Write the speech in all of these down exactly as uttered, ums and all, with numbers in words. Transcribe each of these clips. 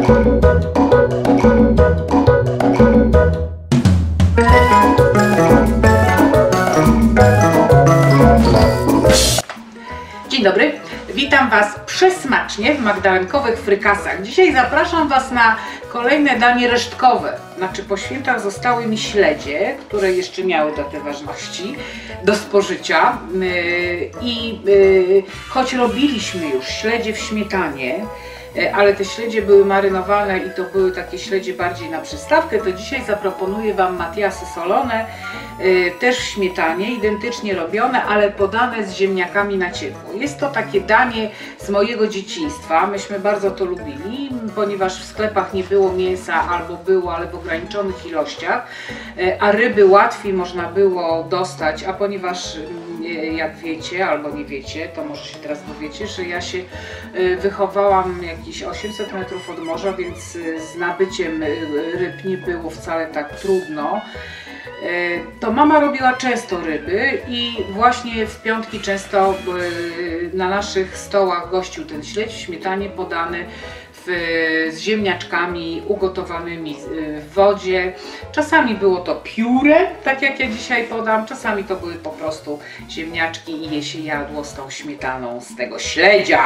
Dzień dobry, witam Was przesmacznie w magdalenkowych frykasach. Dzisiaj zapraszam Was na kolejne danie resztkowe. Znaczy po świętach zostały mi śledzie, które jeszcze miały datę ważności do spożycia. I choć robiliśmy już śledzie w śmietanie, ale te śledzie były marynowane i to były takie śledzie bardziej na przystawkę, to dzisiaj zaproponuję Wam matiasy solone, też w śmietanie, identycznie robione, ale podane z ziemniakami na ciepło. Jest to takie danie z mojego dzieciństwa, myśmy bardzo to lubili, ponieważ w sklepach nie było mięsa, albo było, ale w ograniczonych ilościach, a ryby łatwiej można było dostać, a ponieważ jak wiecie, albo nie wiecie, to może się teraz dowiecie, że ja się wychowałam jakieś osiemset metrów od morza, więc z nabyciem ryb nie było wcale tak trudno. To mama robiła często ryby i właśnie w piątki często na naszych stołach gościł ten śledź w śmietanie podany w, z ziemniaczkami ugotowanymi w wodzie. Czasami było to pióre, tak jak ja dzisiaj podam, czasami to były po prostu ziemniaczki i je się jadło z tą śmietaną z tego śledzia.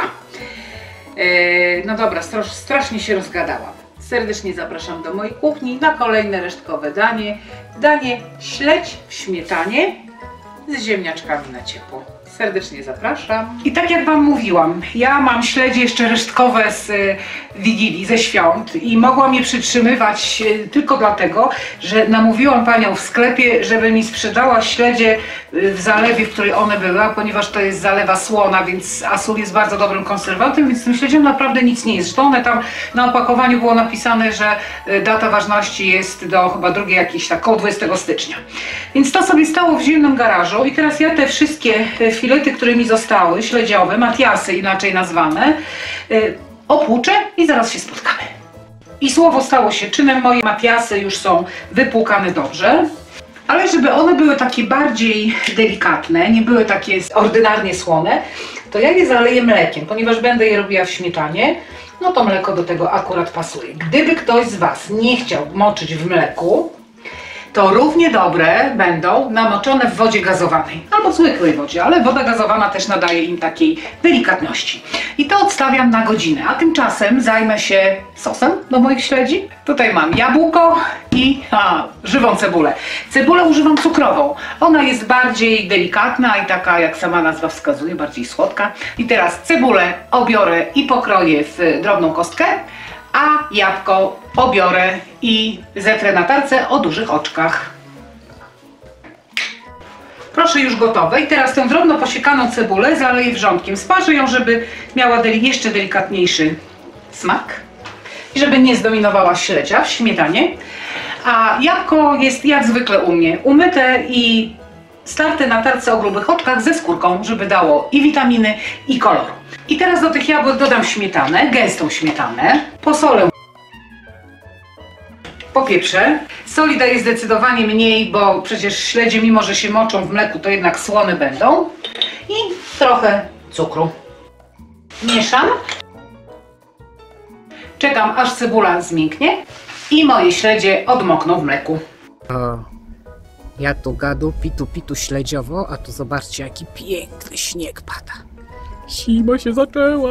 No dobra, strasz, strasznie się rozgadałam. Serdecznie zapraszam do mojej kuchni na kolejne resztkowe danie. Danie śledź w śmietanie z ziemniaczkami na ciepło. Serdecznie zapraszam. I tak jak Wam mówiłam, ja mam śledzie jeszcze resztkowe z Wigilii, ze świąt i mogłam je przytrzymywać tylko dlatego, że namówiłam panią w sklepie, żeby mi sprzedała śledzie w zalewie, w której one były, a ponieważ to jest zalewa słona, więc a sól jest bardzo dobrym konserwantem, więc tym śledziem naprawdę nic nie jest. Zresztą one tam na opakowaniu było napisane, że data ważności jest do chyba drugiej jakiejś tak koło dwudziestego stycznia. Więc to sobie stało w zimnym garażu i teraz ja te wszystkie filety, które mi zostały, śledziowe, matiasy inaczej nazwane, yy, opłuczę i zaraz się spotkamy. I słowo stało się czynem, moje matiasy już są wypłukane dobrze, ale żeby one były takie bardziej delikatne, nie były takie ordynarnie słone, to ja je zaleję mlekiem, ponieważ będę je robiła w śmietanie, no to mleko do tego akurat pasuje. Gdyby ktoś z Was nie chciał moczyć w mleku, to równie dobre będą namoczone w wodzie gazowanej albo zwykłej wodzie, ale woda gazowana też nadaje im takiej delikatności. I to odstawiam na godzinę, a tymczasem zajmę się sosem do moich śledzi. Tutaj mam jabłko i a, żywą cebulę. Cebulę używam cukrową. Ona jest bardziej delikatna i taka, jak sama nazwa wskazuje, bardziej słodka. I teraz cebulę obiorę i pokroję w drobną kostkę, a jabłko obiorę i zetrę na tarce o dużych oczkach. Proszę, już gotowe. I teraz tę drobno posiekaną cebulę zaleję wrzątkiem. Sparzę ją, żeby miała jeszcze delikatniejszy smak i żeby nie zdominowała śledzia w śmietanie. A jabłko jest jak zwykle u mnie umyte i starte na tarce o grubych oczkach ze skórką, żeby dało i witaminy, i kolor. I teraz do tych jabłek dodam śmietanę, gęstą śmietanę, posolę, popieprzę. Soli daję zdecydowanie mniej, bo przecież śledzie, mimo że się moczą w mleku, to jednak słone będą. I trochę cukru. Mieszam. Czekam, aż cebula zmięknie i moje śledzie odmokną w mleku. O, ja tu gadu, pitu pitu śledziowo, a tu zobaczcie, jaki piękny śnieg pada. Zima się zaczęła.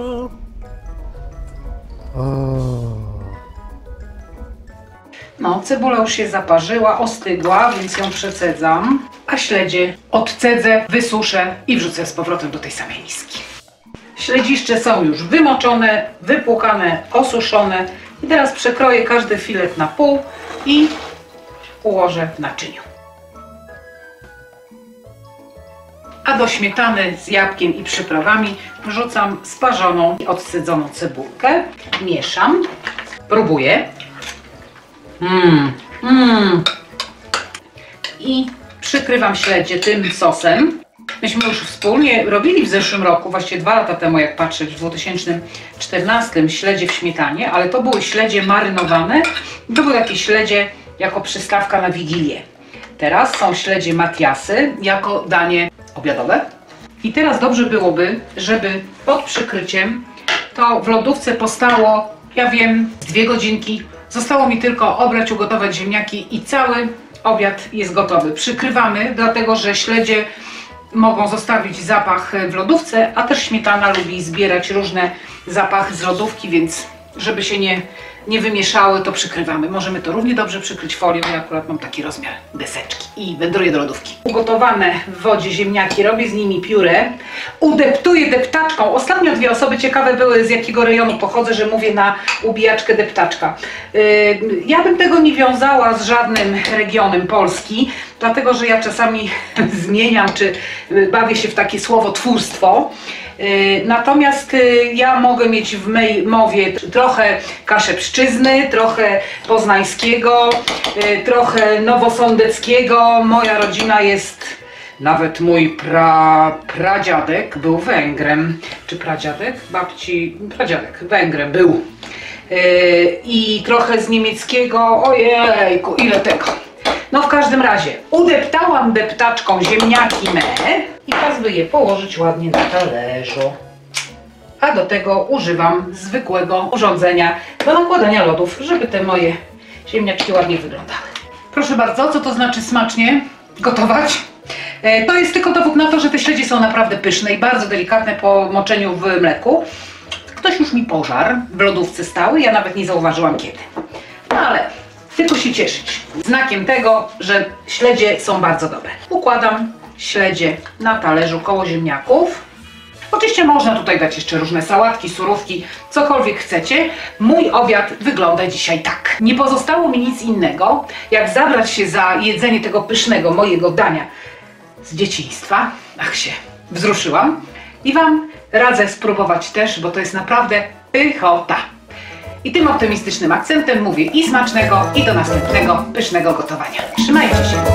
O. No, cebula już się zaparzyła, ostygła, więc ją przecedzam, a śledzie odcedzę, wysuszę i wrzucę z powrotem do tej samej miski. Śledziszcze są już wymoczone, wypłukane, osuszone i teraz przekroję każdy filet na pół i ułożę w naczyniu. A do śmietany z jabłkiem i przyprawami wrzucam sparzoną i odcedzoną cebulkę, mieszam, próbuję. Mmm, mmm. I przykrywam śledzie tym sosem. Myśmy już wspólnie robili w zeszłym roku, właściwie dwa lata temu, jak patrzeć, w dwa tysiące czternastym, śledzie w śmietanie, ale to były śledzie marynowane. To były takie śledzie jako przystawka na Wigilię. Teraz są śledzie matiasy jako danie obiadowe. I teraz dobrze byłoby, żeby pod przykryciem to w lodówce postało Ja wiem, dwie godzinki. Zostało mi tylko obrać, ugotować ziemniaki i cały obiad jest gotowy. Przykrywamy, dlatego że śledzie mogą zostawić zapach w lodówce, a też śmietana lubi zbierać różne zapachy z lodówki, więc żeby się nie, nie wymieszały, to przykrywamy. Możemy to równie dobrze przykryć folią, ja akurat mam taki rozmiar deseczki i wędruję do lodówki. Ugotowane w wodzie ziemniaki, robię z nimi pióre, udeptuję deptaczką. Ostatnio dwie osoby ciekawe były, z jakiego rejonu pochodzę, że mówię na ubijaczkę deptaczka. Yy, ja bym tego nie wiązała z żadnym regionem Polski, dlatego że ja czasami zmieniam, czy bawię się w takie słowotwórstwo. Natomiast ja mogę mieć w mej mowie trochę kaszepszczyzny, trochę poznańskiego, trochę nowosądeckiego. Moja rodzina jest, nawet mój pra, pradziadek był Węgrem. Czy pradziadek? Babci, pradziadek Węgrem był. I trochę z niemieckiego, ojejku, ile tego. No w każdym razie udeptałam deptaczką ziemniaki me i czas by je położyć ładnie na talerzu. A do tego używam zwykłego urządzenia do nakładania lodów, żeby te moje ziemniaczki ładnie wyglądały. Proszę bardzo, co to znaczy smacznie gotować? E, to jest tylko dowód na to, że te śledzie są naprawdę pyszne i bardzo delikatne po moczeniu w mleku. Ktoś już mi pożarł, w lodówce stały, ja nawet nie zauważyłam kiedy. No ale tylko się cieszyć. Znakiem tego, że śledzie są bardzo dobre. Układam śledzie na talerzu koło ziemniaków. Oczywiście można tutaj dać jeszcze różne sałatki, surówki, cokolwiek chcecie. Mój obiad wygląda dzisiaj tak. Nie pozostało mi nic innego, jak zabrać się za jedzenie tego pysznego mojego dania z dzieciństwa. Ach, się wzruszyłam. I Wam radzę spróbować też, bo to jest naprawdę pychota. I tym optymistycznym akcentem mówię i smacznego, i do następnego pysznego gotowania. Trzymajcie się!